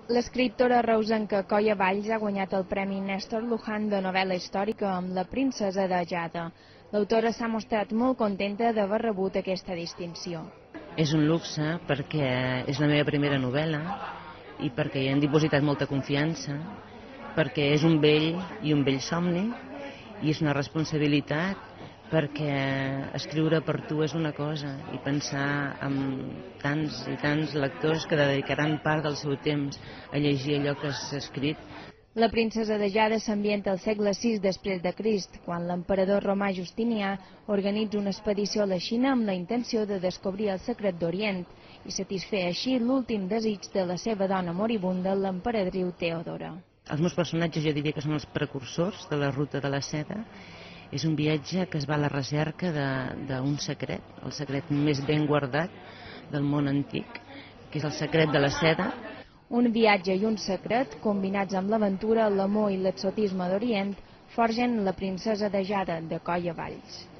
L'escriptora reusenca Coia Valls ha guanyat el Premi Néstor Luján de novel·la històrica amb La princesa de Jade. L'autora s'ha mostrat molt contenta d'haver rebut aquesta distinció. És un luxe perquè és la meva primera novel·la i perquè hi han dipositat molta confiança, perquè és un vell somni i és una responsabilitat, perquè escriure per tu és una cosa i pensar en tants i tants lectors que dedicaran part del seu temps a llegir allò que has escrit. La princesa de Jade s'ambienta al segle VI després de Crist, quan l'emperador romà Justinià organitza una expedició a la Xina amb la intenció de descobrir el secret d'Orient i satisfer així l'últim desig de la seva dona moribunda, l'emperadriu Teodora. Els meus personatges jo diria que són els precursors de la ruta de la seda. És un viatge que es va a la recerca d'un secret, el secret més ben guardat del món antic, que és el secret de la seda. Un viatge i un secret, combinats amb l'aventura, l'amor i l'exotisme d'Orient, forgen La princesa de Jade, de Coia Valls.